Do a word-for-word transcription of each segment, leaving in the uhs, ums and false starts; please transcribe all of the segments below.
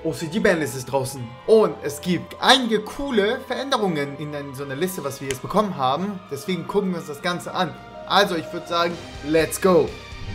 O C G-Banlist ist draußen und es gibt einige coole Veränderungen in so einer Liste, was wir jetzt bekommen haben. Deswegen gucken wir uns das Ganze an. Also ich würde sagen, let's go!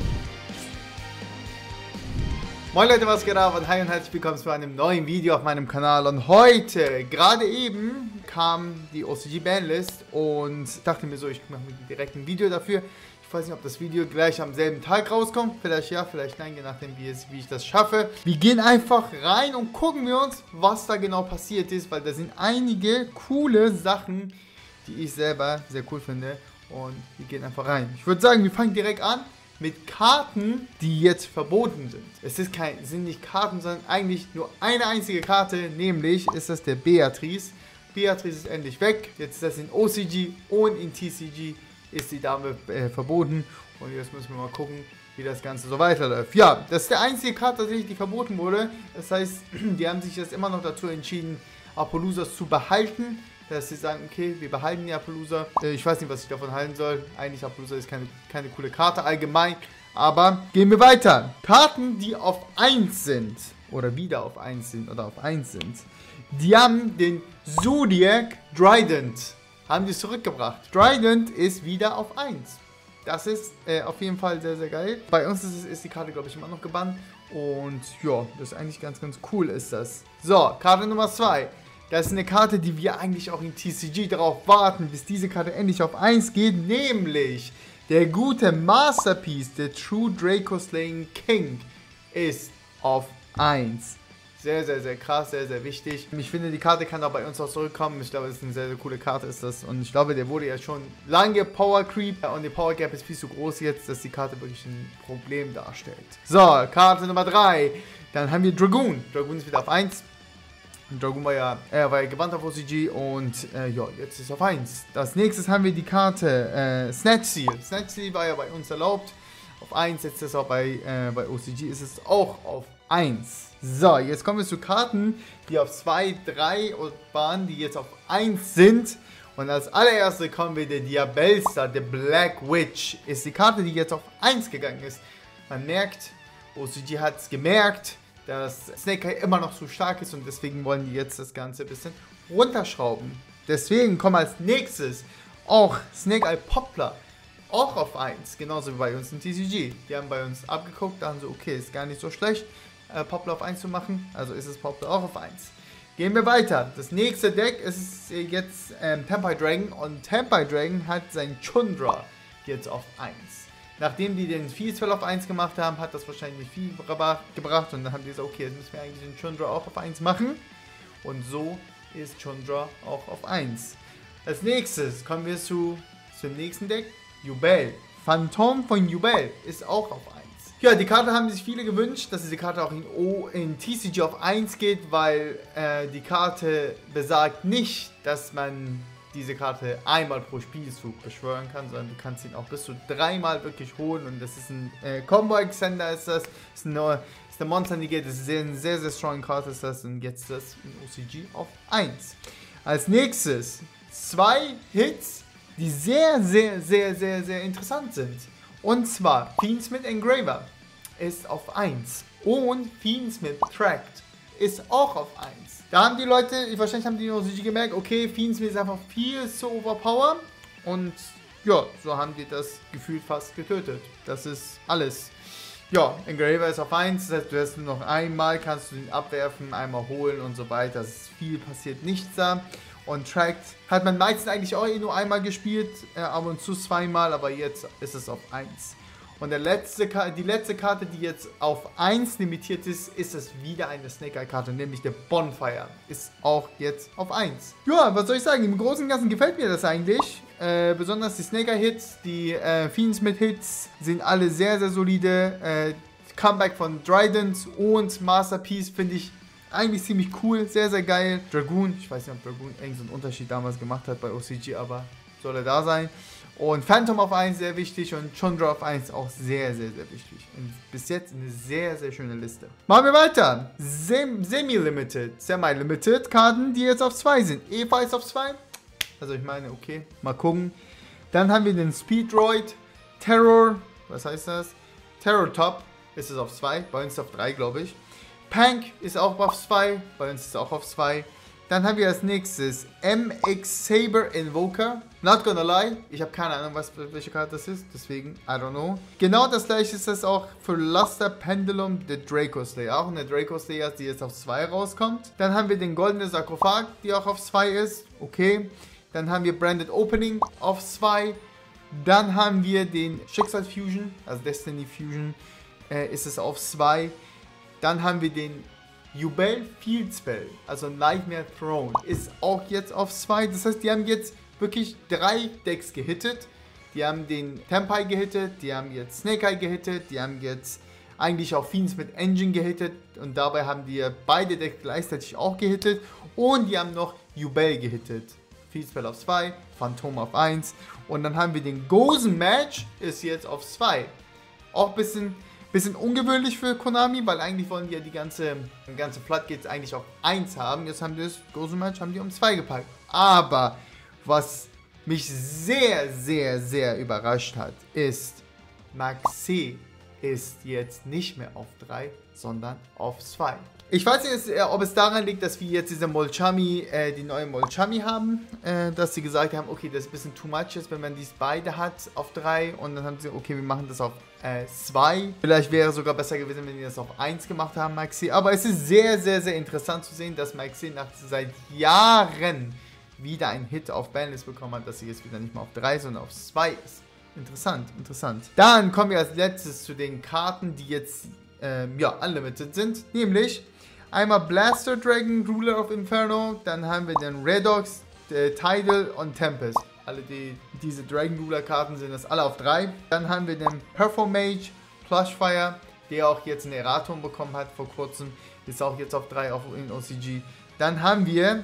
Moin Leute, was geht ab und hi und herzlich willkommen zu einem neuen Video auf meinem Kanal. Und heute, gerade eben, kam die O C G-Banlist und ich dachte mir so, ich mache direkt ein Video dafür. Ich weiß nicht, ob das Video gleich am selben Tag rauskommt. Vielleicht ja, vielleicht nein, je nachdem, wie, es, wie ich das schaffe. Wir gehen einfach rein und gucken wir uns, was da genau passiert ist, weil da sind einige coole Sachen, die ich selber sehr cool finde. Und wir gehen einfach rein. Ich würde sagen, wir fangen direkt an mit Karten, die jetzt verboten sind. Es ist kein, sind nicht Karten, sondern eigentlich nur eine einzige Karte, nämlich ist das der Beatrice. Beatrice ist endlich weg. Jetzt ist das in O C G und in T C G ist die Dame äh, verboten. Und jetzt müssen wir mal gucken, wie das Ganze so weiterläuft. Ja, das ist der einzige Karte tatsächlich, die verboten wurde. Das heißt, die haben sich jetzt immer noch dazu entschieden, Apollousas zu behalten. Dass sie sagen, okay, wir behalten die Apollousa. Äh, ich weiß nicht, was ich davon halten soll. Eigentlich Apollousa ist keine, keine coole Karte allgemein. Aber gehen wir weiter. Karten, die auf eins sind. Oder wieder auf eins sind. Oder auf eins sind. Die haben den Zodiac Trident. Haben die zurückgebracht. Trident ist wieder auf eins. Das ist äh, auf jeden Fall sehr, sehr geil. Bei uns ist, ist die Karte, glaube ich, immer noch gebannt. Und ja, das ist eigentlich ganz, ganz cool ist das. So, Karte Nummer zwei. Das ist eine Karte, die wir eigentlich auch in T C G darauf warten, bis diese Karte endlich auf eins geht. Nämlich der gute Masterpiece, der True Draco Slaying King, ist auf eins. Sehr, sehr, sehr krass, sehr, sehr wichtig. Ich finde, die Karte kann auch bei uns auch zurückkommen. Ich glaube, es ist eine sehr, sehr coole Karte ist das. Und ich glaube, der wurde ja schon lange Power Creep. Und die Power Gap ist viel zu groß jetzt, dass die Karte wirklich ein Problem darstellt. So, Karte Nummer drei. Dann haben wir Dragoon. Dragoon ist wieder auf eins. Dragoon war ja, er war ja gebannt auf O C G und äh, ja, jetzt ist auf eins. Als nächstes haben wir die Karte äh, Snatch Seal. Snatch Seal war ja bei uns erlaubt. Auf eins, jetzt ist es auch bei, äh, bei O C G ist es auch auf eins. So, jetzt kommen wir zu Karten, die auf zwei, drei waren, die jetzt auf eins sind. Und als allererste kommen wir der Diabellstar, der Black Witch. Ist die Karte, die jetzt auf eins gegangen ist. Man merkt, O C G hat es gemerkt, dass Snake Eye immer noch so stark ist und deswegen wollen die jetzt das Ganze ein bisschen runterschrauben. Deswegen kommen als nächstes auch Snake Eye Poplar, auch auf eins, genauso wie bei uns in T C G. Die haben bei uns abgeguckt, da haben sie, okay, ist gar nicht so schlecht, äh, Poplar auf eins zu machen, also ist es Poplar auch auf eins. Gehen wir weiter. Das nächste Deck ist jetzt ähm, Tempai Dragon und Tempai Dragon hat sein Chundra jetzt auf eins. Nachdem die den Vieh-Spell auf eins gemacht haben, hat das wahrscheinlich viel gebracht und dann haben die gesagt, okay, jetzt müssen wir eigentlich den Chundra auch auf eins machen. Und so ist Chundra auch auf eins. Als nächstes kommen wir zu, zum nächsten Deck, Yubel. Phantom von Yubel ist auch auf eins. Ja, die Karte haben sich viele gewünscht, dass diese Karte auch in, o, in T C G auf eins geht, weil äh, die Karte besagt nicht, dass man diese Karte einmal pro Spielzug beschwören kann, sondern du kannst ihn auch bis zu dreimal wirklich holen und das ist ein äh, Combo-Extender ist das, ist eine, ist eine Monster Negate, das ist sehr, eine sehr, sehr strong Karte ist das und jetzt das in O C G auf eins. Als nächstes zwei Hits, die sehr, sehr, sehr, sehr, sehr interessant sind. Und zwar Fiendsmith Engraver ist auf eins und Fiendsmith Tracked ist auch auf eins. Da haben die Leute, wahrscheinlich haben die in O C G gemerkt, okay, Fiendsmith ist einfach viel zu overpower. Und ja, so haben die das Gefühl fast getötet. Das ist alles. Ja, Engraver ist auf eins, das heißt, du hast nur noch einmal, kannst du ihn abwerfen, einmal holen und so weiter. Das ist viel passiert nichts da. Und Tracked hat man meistens eigentlich auch nur einmal gespielt, äh, ab und zu zweimal, aber jetzt ist es auf eins. Und der letzte, die letzte Karte, die jetzt auf eins limitiert ist, ist es wieder eine Snake Eye Karte, nämlich der Bonfire. Ist auch jetzt auf eins. Ja, was soll ich sagen? Im Großen und Ganzen gefällt mir das eigentlich. Äh, besonders die Snake Eye Hits, die äh, Fiendsmith Hits sind alle sehr, sehr solide. Äh, Comeback von Trident und Masterpiece finde ich eigentlich ziemlich cool, sehr, sehr geil. Dragoon, ich weiß nicht, ob Dragoon irgendeinen Unterschied damals gemacht hat bei O C G, aber soll er da sein. Und Phantom auf eins sehr wichtig und Chundra auf eins auch sehr, sehr, sehr wichtig. Und bis jetzt eine sehr, sehr schöne Liste. Machen wir weiter. Sem Semi-Limited, Semi-Limited Karten, die jetzt auf zwei sind. Eva ist auf zwei. Also ich meine, okay, mal gucken. Dann haben wir den Speed Droid, Terror, was heißt das? Terror Top ist es auf zwei, bei uns auf drei, glaube ich. Pank ist auch auf zwei. Bei uns ist es auch auf zwei. Dann haben wir als nächstes M X Saber Invoker. Not gonna lie, ich habe keine Ahnung, was, welche Karte das ist, deswegen, I don't know. Genau das gleiche ist das auch für Luster Pendulum, der Draco Slayer. Auch eine Draco Slayer, die jetzt auf zwei rauskommt. Dann haben wir den Goldene Sarkophag, die auch auf zwei ist. Okay. Dann haben wir Branded Opening auf zwei. Dann haben wir den Schicksal Fusion, also Destiny Fusion, äh, ist es auf zwei. Dann haben wir den Yubel Field Spell, also Nightmare Throne, ist auch jetzt auf zwei. Das heißt, die haben jetzt wirklich drei Decks gehittet. Die haben den Tempai gehittet, die haben jetzt Snake Eye gehittet, die haben jetzt eigentlich auch Fiends mit Engine gehittet. Und dabei haben die beide Decks gleichzeitig auch gehittet. Und die haben noch Yubel gehittet. Field Spell auf zwei, Phantom auf eins. Und dann haben wir den Gozen Match, ist jetzt auf zwei. Auch ein bisschen... Bisschen ungewöhnlich für Konami, weil eigentlich wollen die ja die ganze, die ganze Floodgates eigentlich auf eins haben. Jetzt haben die das Gozen Match haben die um zwei gepackt. Aber was mich sehr, sehr, sehr überrascht hat, ist, Maxi ist jetzt nicht mehr auf drei, sondern auf zwei. Ich weiß nicht, ob es daran liegt, dass wir jetzt diese Molchami, äh, die neue Molchami haben, äh, dass sie gesagt haben, okay, das ist ein bisschen too much ist, wenn man dies beide hat auf drei und dann haben sie, okay, wir machen das auf zwei. Äh, Vielleicht wäre es sogar besser gewesen, wenn die das auf eins gemacht haben, Maxi. Aber es ist sehr, sehr, sehr interessant zu sehen, dass Maxi nach seit Jahren wieder einen Hit auf Banlist bekommen hat, dass sie jetzt wieder nicht mehr auf drei, sondern auf zwei ist. Interessant, interessant. Dann kommen wir als letztes zu den Karten, die jetzt ähm, ja, unlimited sind, nämlich einmal Blaster Dragon, Ruler of Inferno, dann haben wir den Redox, äh, Tidal und Tempest. Alle die, diese Dragon Ruler Karten sind das alle auf drei. Dann haben wir den Performage, Plushfire, der auch jetzt einen Erratum bekommen hat vor kurzem, ist auch jetzt auf drei auf, in O C G. Dann haben wir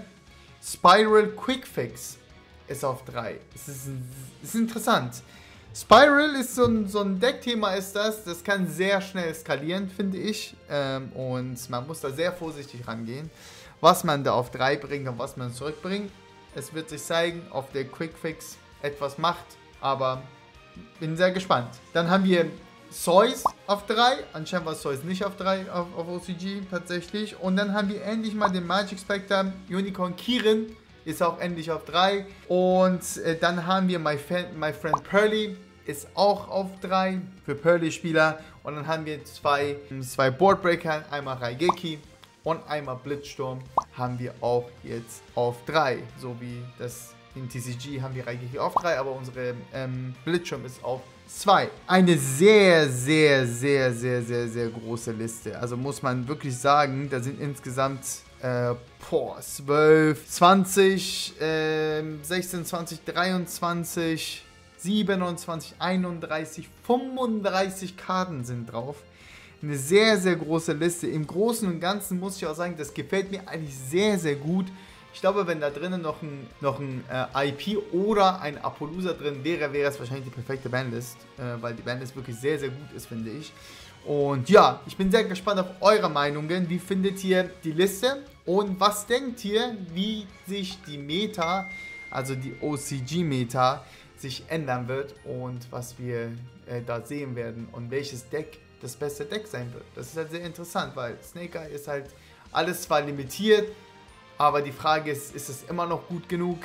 Spiral Quick Fix, ist auf drei. Es ist, ist interessant. Spiral ist so ein, so ein Deckthema ist das, das kann sehr schnell skalieren, finde ich. Ähm, und man muss da sehr vorsichtig rangehen, was man da auf drei bringt und was man zurückbringt. Es wird sich zeigen, ob der Quickfix etwas macht, aber bin sehr gespannt. Dann haben wir Zeus auf drei, anscheinend war Zeus nicht auf drei auf, auf O C G tatsächlich. Und dann haben wir endlich mal den Magic Spectre Unicorn Kirin, ist auch endlich auf drei. Und äh, dann haben wir My, Fan, My Friend Pearly, ist auch auf drei für Pearly-Spieler. Und dann haben wir zwei, zwei Boardbreaker, einmal Raigeki und einmal Blitzsturm haben wir auch jetzt auf drei. So wie das in T C G haben wir Raigeki auf drei, aber unsere ähm, Blitzsturm ist auf zwei. Eine sehr, sehr, sehr, sehr, sehr, sehr große Liste. Also muss man wirklich sagen, da sind insgesamt äh, boah, zwölf, zwanzig, äh, sechzehn, zwanzig, dreiundzwanzig, siebenundzwanzig, einunddreißig, fünfunddreißig Karten sind drauf. Eine sehr, sehr große Liste. Im Großen und Ganzen muss ich auch sagen, das gefällt mir eigentlich sehr, sehr gut. Ich glaube, wenn da drinnen noch ein, noch ein äh, I P oder ein Apollousa drin wäre, wäre es wahrscheinlich die perfekte Bandlist, äh, weil die Bandlist wirklich sehr, sehr gut ist, finde ich. Und ja, ich bin sehr gespannt auf eure Meinungen. Wie findet ihr die Liste? Und was denkt ihr, wie sich die Meta, also die O C G-Meta, sich ändern wird und was wir äh, da sehen werden und welches Deck das beste Deck sein wird? Das ist halt sehr interessant, weil Snake Eye ist halt alles zwar limitiert, aber die Frage ist, ist es immer noch gut genug?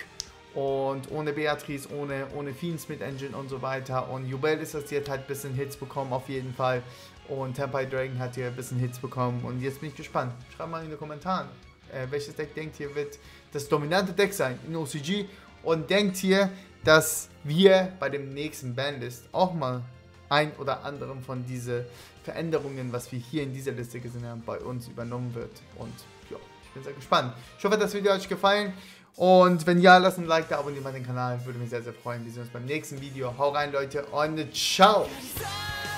Und ohne Beatrice, ohne, ohne Fiends mit Engine und so weiter. Und Yubel ist das jetzt halt ein bisschen Hits bekommen, auf jeden Fall. Und Tempai Dragon hat hier ein bisschen Hits bekommen. Und jetzt bin ich gespannt. Schreibt mal in den Kommentaren, äh, welches Deck denkt ihr wird das dominante Deck sein in O C G. Und denkt ihr, dass wir bei dem nächsten Bandlist auch mal ein oder anderem von diesen Veränderungen, was wir hier in dieser Liste gesehen haben, bei uns übernommen wird. Und ja, ich bin sehr gespannt. Ich hoffe, das Video hat euch gefallen. Und wenn ja, lasst ein Like da, abonniert mal den Kanal. Würde mich sehr, sehr freuen. Wir sehen uns beim nächsten Video. Hau rein, Leute, und ciao!